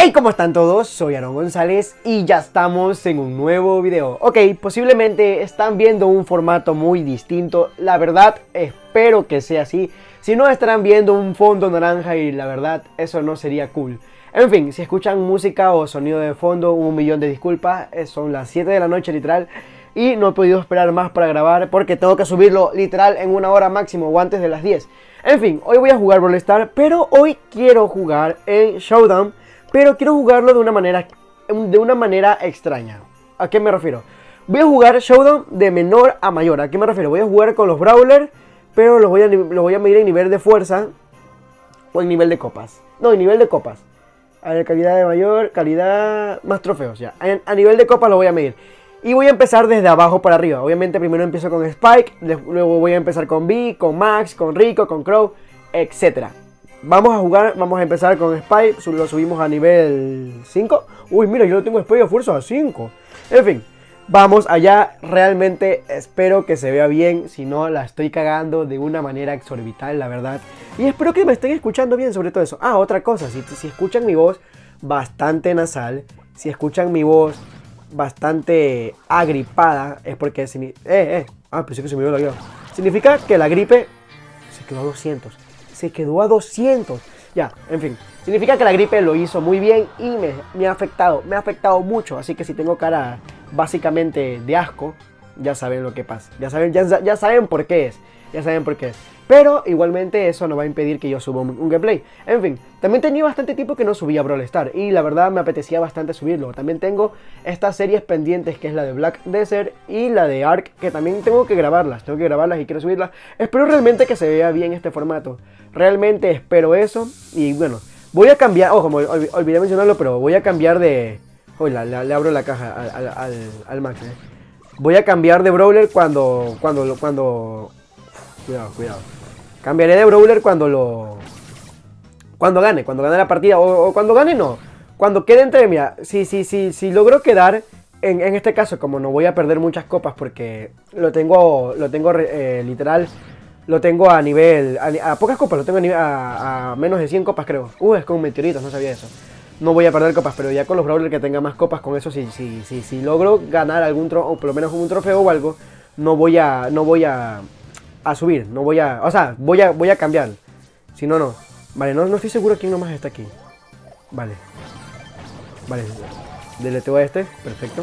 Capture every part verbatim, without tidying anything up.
Hey, ¿cómo están todos? Soy Aaron González y ya estamos en un nuevo video. Ok, posiblemente están viendo un formato muy distinto. La verdad, espero que sea así. Si no, estarán viendo un fondo naranja y la verdad, eso no sería cool. En fin, si escuchan música o sonido de fondo, un millón de disculpas. Son las siete de la noche literal y no he podido esperar más para grabar porque tengo que subirlo literal en una hora máximo o antes de las diez. En fin, hoy voy a jugar Brawl Stars, pero hoy quiero jugar en Showdown. Pero quiero jugarlo de una manera de una manera extraña. ¿A qué me refiero? Voy a jugar Showdown de menor a mayor. ¿A qué me refiero? Voy a jugar con los Brawlers, pero los voy a, los voy a medir en nivel de fuerza o en nivel de copas. No, en nivel de copas. A ver, calidad de mayor, calidad más trofeos ya. A, a nivel de copas lo voy a medir. Y voy a empezar desde abajo para arriba. Obviamente primero empiezo con Spike, luego voy a empezar con B, con Max, con Rico, con Crow, etcétera. Vamos a jugar, vamos a empezar con Spike, lo subimos a nivel cinco. Uy, mira, yo lo tengo Spike de fuerza a cinco. En fin, vamos allá. Realmente espero que se vea bien, si no la estoy cagando de una manera exorbital, la verdad. Y espero que me estén escuchando bien sobre todo eso. Ah, otra cosa, si, si escuchan mi voz bastante nasal, si escuchan mi voz bastante agripada, es porque... Eh, eh, ah, pensé que se me dio la guía. Significa que la gripe se quedó a doscientos. Se quedó a doscientos. Ya, en fin. Significa que la gripe lo hizo muy bien y me, me ha afectado. Me ha afectado mucho. Así que si tengo cara básicamente de asco, ya saben lo que pasa. Ya saben, ya, ya saben por qué es. Ya saben por qué es. Pero igualmente eso no va a impedir que yo suba un, un gameplay. En fin, también tenía bastante tiempo que no subía Brawl Stars. Y la verdad me apetecía bastante subirlo. También tengo estas series pendientes, que es la de Black Desert y la de Ark, que también tengo que grabarlas. Tengo que grabarlas y quiero subirlas. Espero realmente que se vea bien este formato. Realmente espero eso. Y bueno, voy a cambiar. Ojo, me ol olvidé mencionarlo, pero voy a cambiar de... Uy, la, la, le abro la caja al, al, al, al Max. Eh. Voy a cambiar de Brawler cuando... Cuando... cuando... Cuidado, cuidado. Cambiaré de Brawler cuando lo... Cuando gane, cuando gane la partida. O, o cuando gane no. Cuando quede entre... Mira, si, si, si, si logro quedar... En, en este caso, como no voy a perder muchas copas porque lo tengo... Lo tengo eh, literal... Lo tengo a nivel... A, a pocas copas, lo tengo a, nivel, a, a menos de cien copas creo. Uh, es con meteoritos, no sabía eso. No voy a perder copas, pero ya con los Brawlers que tenga más copas, con eso si, si, si, si logro ganar algún trofeo, o por lo menos un trofeo o algo, no voy a... No voy a... a subir, no voy a... O sea, voy a, voy a cambiar. Si no, no. Vale, no, no estoy seguro quién nomás está aquí. Vale. Vale. Deleteo a este. Perfecto.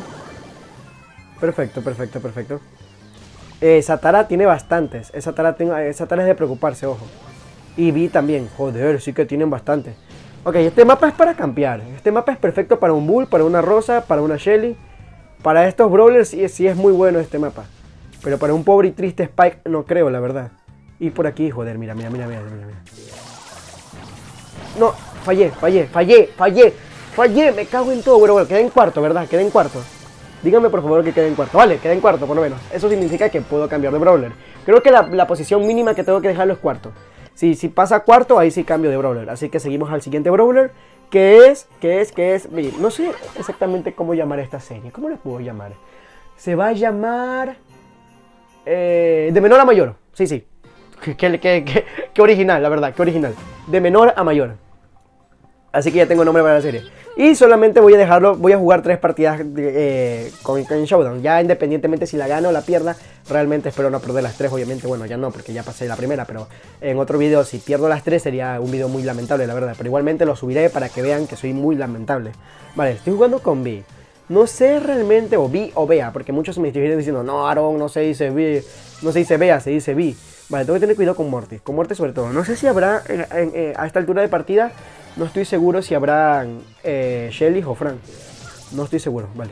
Perfecto, perfecto, perfecto. Eh, Satara tiene bastantes. Esa Tara, tengo, esa Tara es de preocuparse, ojo. Y Vi también. Joder, sí que tienen bastantes. Ok, este mapa es para campear. Este mapa es perfecto para un Bull, para una Rosa, para una Shelly. Para estos Brawlers sí, sí es muy bueno este mapa. Pero para un pobre y triste Spike no creo, la verdad. Y por aquí, joder, mira, mira, mira, mira, mira, mira. No, fallé, fallé, fallé, fallé, fallé, me cago en todo. Bueno, bueno, quedé en cuarto, ¿verdad? Quedé en cuarto. Díganme por favor que quede en cuarto. Vale, quedé en cuarto, por lo menos. Eso significa que puedo cambiar de Brawler. Creo que la, la posición mínima que tengo que dejarlo es cuarto. Si, si pasa cuarto, ahí sí cambio de Brawler. Así que seguimos al siguiente Brawler. Que es, que es, que es... Miren, no sé exactamente cómo llamar esta serie. ¿Cómo la puedo llamar? Se va a llamar... Eh, de menor a mayor, sí, sí. Qué, qué, qué, qué original, la verdad, qué original. De menor a mayor. Así que ya tengo nombre para la serie. Y solamente voy a dejarlo, voy a jugar tres partidas eh, con, con Showdown. Ya independientemente si la gano o la pierda, realmente espero no perder las tres, obviamente. Bueno, ya no, porque ya pasé la primera, pero en otro video si pierdo las tres sería un video muy lamentable, la verdad. Pero igualmente lo subiré para que vean que soy muy lamentable. Vale, estoy jugando con B. No sé realmente, o B o Bea, porque muchos me estuvieron diciendo, no, Aaron, no se dice B, no se dice Bea, se dice B. Vale, tengo que tener cuidado con Mortis, con Mortis sobre todo. No sé si habrá, en, en, en, a esta altura de partida, no estoy seguro si habrá eh, Shelly o Frank. No estoy seguro, vale.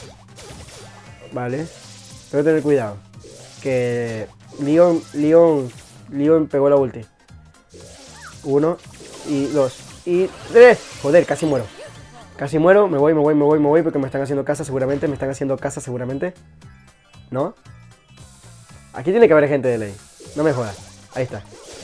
Vale, tengo que tener cuidado. Que Leon, Leon, Leon pegó la ulti. Uno, y dos, y tres. Joder, casi muero. Casi muero, me voy, me voy, me voy, me voy porque me están haciendo casa seguramente, me están haciendo casa seguramente. ¿No? Aquí tiene que haber gente de ley. No me jodas. Ahí está.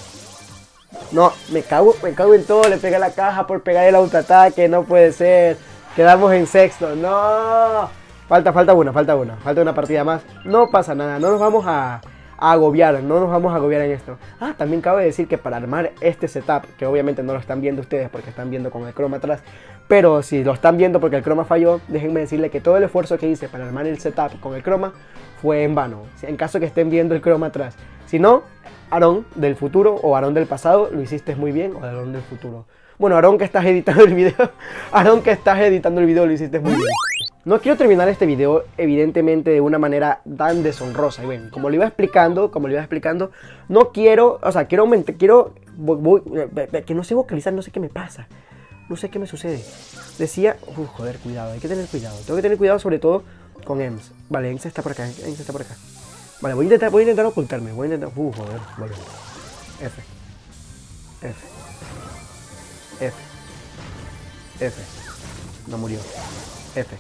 No, me cago, me cago en todo, le pegué a la caja por pegar el autoataque, no puede ser. Quedamos en sexto, no. Falta, falta una, falta una, falta una partida más. No pasa nada, no nos vamos a... a agobiar, no nos vamos a agobiar en esto. Ah, también cabe decir que para armar este setup, que obviamente no lo están viendo ustedes porque están viendo con el croma atrás, Pero si lo están viendo porque el croma falló, déjenme decirle que todo el esfuerzo que hice para armar el setup con el croma fue en vano, en caso que estén viendo el croma atrás. Si no, Aarón del futuro o Aarón del pasado, lo hiciste muy bien, o Aarón del futuro. Bueno, Aarón que estás editando el video, Aarón que estás editando el video, lo hiciste muy bien. No quiero terminar este video evidentemente de una manera tan deshonrosa. Y bueno, como lo iba explicando, como lo iba explicando, no quiero, o sea, quiero aumentar, quiero, voy, voy, que no sé vocalizar, no sé qué me pasa. No sé qué me sucede. Decía, uh, joder, cuidado, hay que tener cuidado. Tengo que tener cuidado sobre todo con Ems. Vale, Ems está por acá, Ems está por acá. Vale, voy a intentar, voy a intentar ocultarme. Voy a intentar, uh, joder, vale. F. F. F. F. No murió. F.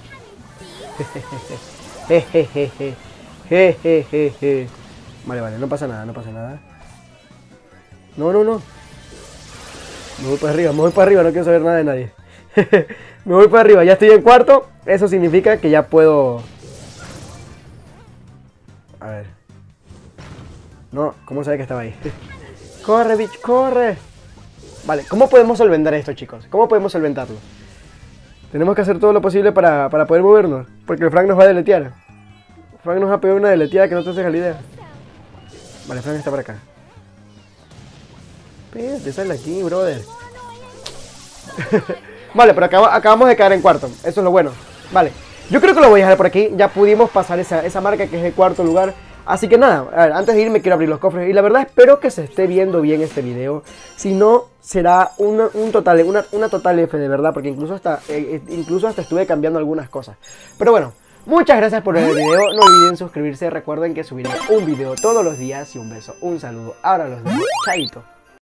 Jejejeje. Jejejeje. Vale, vale, no pasa nada, no pasa nada. No, no, no. Me voy para arriba, me voy para arriba, no quiero saber nada de nadie. Me voy para arriba, ya estoy en cuarto. Eso significa que ya puedo... A ver. No, ¿cómo sabe que estaba ahí? Corre, bitch, corre. Vale, ¿cómo podemos solventar esto, chicos? ¿Cómo podemos solventarlo? Tenemos que hacer todo lo posible para, para poder movernos, porque el Frank nos va a deletear. Frank nos va a pegar una deleteada que no te haces la idea. Vale, Frank está por acá. Te sale aquí, brother. Vale, pero acab acabamos de caer en cuarto. Eso es lo bueno. Vale, yo creo que lo voy a dejar por aquí. Ya pudimos pasar esa, esa marca que es el cuarto lugar. Así que nada, a ver, antes de irme quiero abrir los cofres. Y la verdad espero que se esté viendo bien este video. Si no, será una, un total, una, una total F de verdad. Porque incluso hasta, eh, incluso hasta estuve cambiando algunas cosas. Pero bueno, muchas gracias por ver el video. No olviden suscribirse. Recuerden que subiré un video todos los días. Y un beso, un saludo. Ahora los dejo. Chaito.